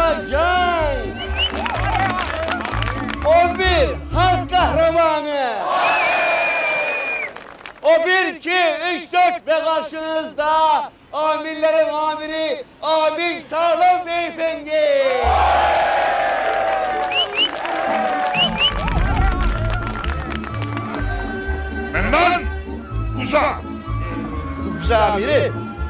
Babacan. O bir halk kahramanı. O 1, 2, 3, 4 ve karşınızda amirlerin amiri Amir Sağlam Beyefendi. Mendan uza. Uza amiri.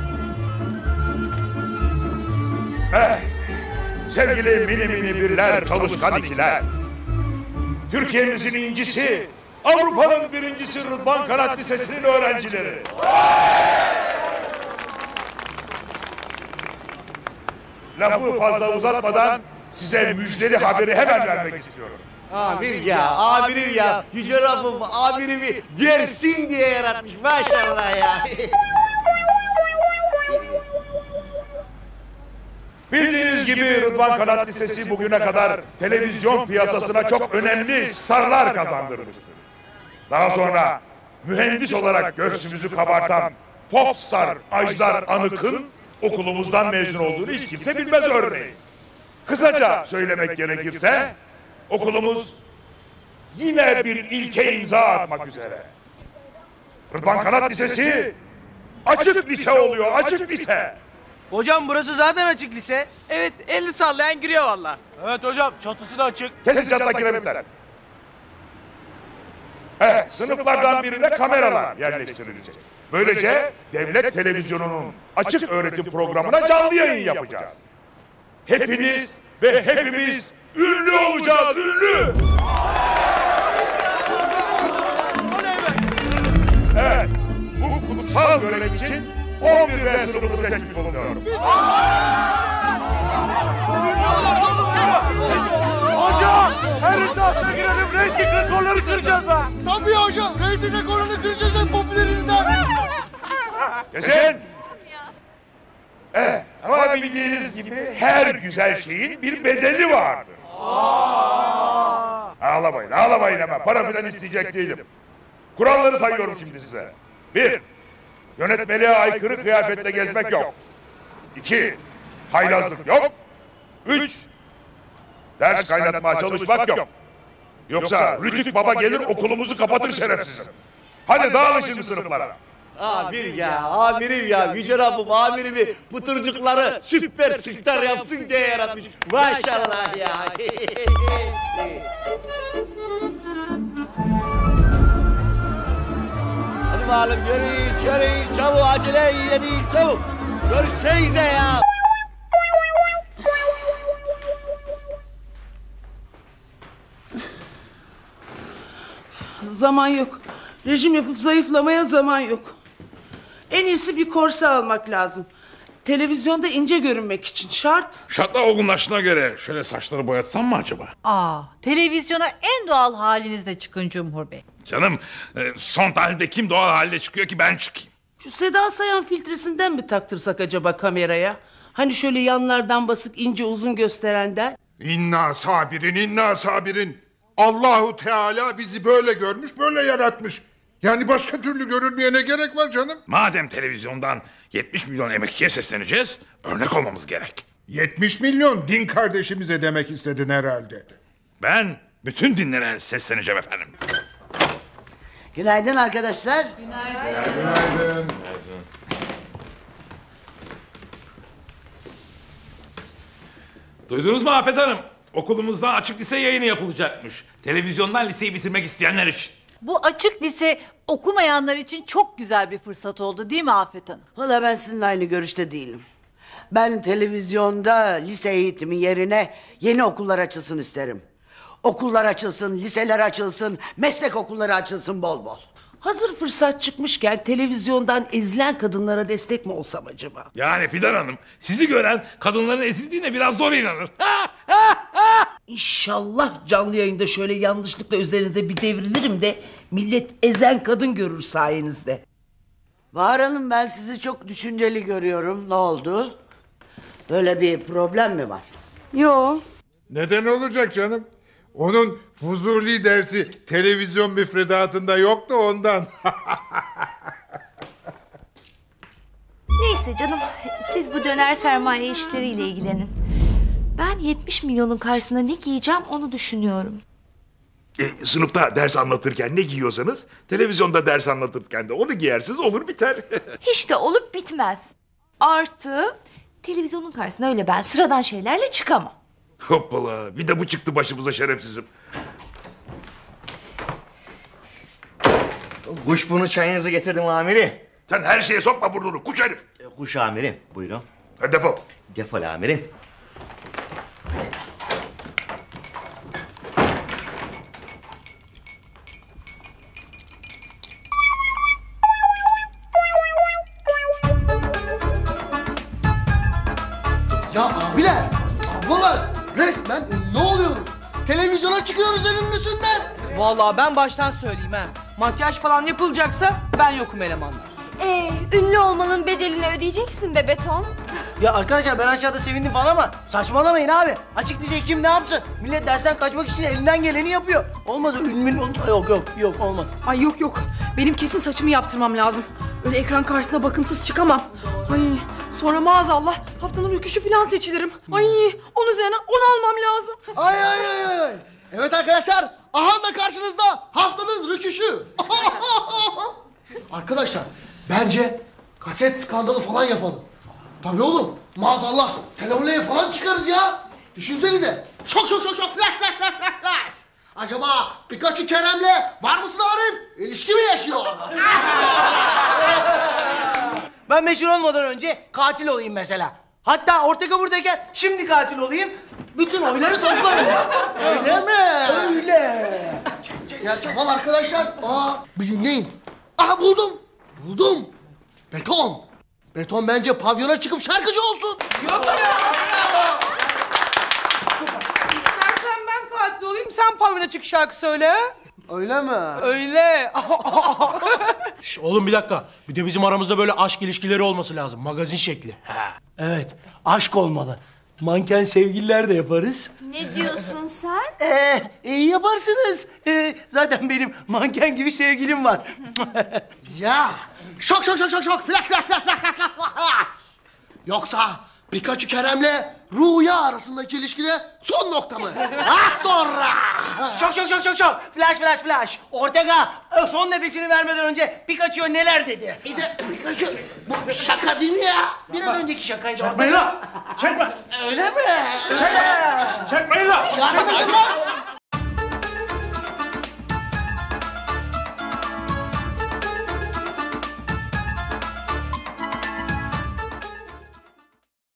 Sevgili mini birler, çalışkan ikiler. Türkiye'mizin incisi, Avrupa'nın birincisi Rıdvan Kanat Lisesi'nin öğrencileri. Lafı fazla uzatmadan size müjdeli haberi hemen vermek istiyorum. Amirim ya, Yüce Rabbim amirimi versin diye yaratmış maşallah ya. Bildiğiniz gibi Rıdvan Kanat Lisesi bugüne kadar televizyon piyasasına çok önemli starlar kazandırmıştır. Daha sonra mühendis olarak göğsümüzü kabartan popstar Ajdar Anık'ın okulumuzdan mezun olduğunu hiç kimse bilmez örneğin. Kısaca söylemek gerekirse okulumuz yine bir ilke imza atmak üzere. Rıdvan Kanat Lisesi açık lise oluyor, açık lise. Hocam burası zaten açık lise. Evet, elini sallayan giriyor valla. Evet hocam, çatısı da açık. Kesin çatlak kiremitler. Evet, sınıflardan birine kameralar yerleştirilecek. Böylece devlet televizyonunun açık öğretim programına canlı yayın yapacağız. Hepiniz ve hepimiz ünlü olacağız, ünlü! Evet, bu kutsal görev için 11B sınıfını seçmiş bulunuyorum. Hocam, her iddiasına girelim, reyting rekorları kıracağız be. Tabii hocam, reyting rekorunu kıracağız en popülerinden. Kesin! Ama bildiğiniz gibi her güzel şeyin bir bedeli vardır. Ağlamayın hemen. Para filan isteyecek değilim. Kuralları sayıyorum şimdi size. 1. Yönetmeliğe aykırı kıyafetle gezmek yok. 2. Haylazlık yok. 3. Ders kaynatmaya çalışmak yok. Yoksa Rütük Baba gelir okulumuzu kapatır şerefsizim. Hadi dağılın şimdi sınıflara. Amirim ya, Yüce Rabbim amirimi pıtırcıkları süper star yapsın diye yaratmış. Maşallah ya. Hadi bakalım yürüyün, çabuk acele değil, çabuk. Görüşseyze ya. Zaman yok. Rejim yapıp zayıflamaya zaman yok. En iyisi bir korse almak lazım. Televizyonda ince görünmek için şart. Şartlar olgunlaştığına göre şöyle saçları boyatsam mı acaba? Televizyona en doğal halinizle çıkın Cumhur Bey. Canım, son tahlilde kim doğal halde çıkıyor ki ben çıkayım? Şu Seda Sayan filtresinden mi taktırsak acaba kameraya? Hani şöyle yanlardan basıp ince uzun gösterenden. İnna sabirin. Allahu Teala bizi böyle görmüş, böyle yaratmış. Yani başka türlü görülmeye ne gerek var canım? Madem televizyondan 70 milyon emekçiye sesleneceğiz, örnek olmamız gerek. 70 milyon din kardeşimize demek istedin herhalde. Ben bütün dinlere sesleneceğim efendim. Günaydın arkadaşlar. Günaydın. Duydunuz mu Afet Hanım? Okulumuzda açık lise yayını yapılacakmış. Televizyondan liseyi bitirmek isteyenler için. Bu açık lise okumayanlar için çok güzel bir fırsat oldu değil mi Afet Hanım? Valla ben sizinle aynı görüşte değilim. Ben televizyonda lise eğitimi yerine yeni okullar açılsın isterim. Okullar açılsın, liseler açılsın, meslek okulları açılsın bol bol. Hazır fırsat çıkmışken televizyondan ezilen kadınlara destek mi olsam acaba? Yani Fidan Hanım, sizi gören kadınların ezildiğine biraz zor inanır. İnşallah canlı yayında şöyle yanlışlıkla üzerinize bir devrilirim de millet ezen kadın görür sayenizde. Bahar Hanım, ben sizi çok düşünceli görüyorum. Ne oldu? Böyle bir problem mi var? Yo. Neden olacak canım? Onun Fuzuli dersi televizyon müfredatında yoktu ondan. Neyse canım, siz bu döner sermaye işleriyle ilgilenin. Ben 70 milyonun karşısında ne giyeceğim onu düşünüyorum. Sınıfta ders anlatırken ne giyiyorsanız televizyonda ders anlatırken de onu giyersiniz, olur biter. Hiç de olup bitmez. Artı televizyonun karşısına öyle ben sıradan şeylerle çıkamam. Hoppala, bir de bu çıktı başımıza şerefsizim. Kuşburnu çayınızı getirdim amirim. Sen her şeye sokma burnunu, kuş herif. Kuş amirim, buyurun. Hadi defol. Defol amirim. Ya abiler, ablalar resmen ünlü oluyoruz. Televizyona çıkıyoruz en ünlüsünden. Vallahi ben baştan söyleyeyim ha. Makyaj falan yapılacaksa ben yokum elemanlar. Ünlü olmanın bedelini ödeyeceksin be beton. Ya arkadaşlar ben aşağıda sevindim falan ama saçmalamayın abi. Açık lise kim ne yapsın? Millet dersten kaçmak için elinden geleni yapıyor. Olmaz o ünlü yok olmaz. Ay yok. Benim kesin saçımı yaptırmam lazım. Öyle ekran karşısına bakımsız çıkamam. Ay sonra maazallah haftanın rüküşü falan seçilirim. Ay onun üzerine 10 almam lazım. Ay. Evet arkadaşlar, aha da karşınızda haftanın rüküşü. Arkadaşlar bence kaset skandalı falan yapalım. Tabii oğlum, maazallah televizyona falan çıkarız ya. Düşünsenize. Çok. Acaba Pikachu Kerem'le var mısın Arif? İlişki mi yaşıyor? Ben meşhur olmadan önce katil olayım mesela. Hatta Ortega buradayken şimdi katil olayım. Bütün oyları toplarım. Öyle mi? Öyle. Ya tamam arkadaşlar. Bir dinleyin. Aha buldum. Beton bence pavyona çıkıp şarkıcı olsun. Yok ya. İstersen ben katil olayım, sen pavyona çık şarkı söyle. Öyle mi? Öyle. Oğlum bir dakika. Bir de bizim aramızda böyle aşk ilişkileri olması lazım. Magazin şekli. Evet, aşk olmalı. Manken sevgililer de yaparız. Ne diyorsun sen? İyi yaparsınız. Zaten benim manken gibi sevgilim var. Ya şok. Flash. Yoksa Pikachu Kerem'le Rüya arasındaki ilişkide son nokta mı? Az sonra. Şok. Flash. Ortega son nefesini vermeden önce Pikachu'ya neler dedi? Bir de Pikachu bu şaka değil mi ya? Biraz önceki şakaydı. Çekmeyin lan! Çekme! Öyle mi? Çekmeyin lan! Yardım edin lan.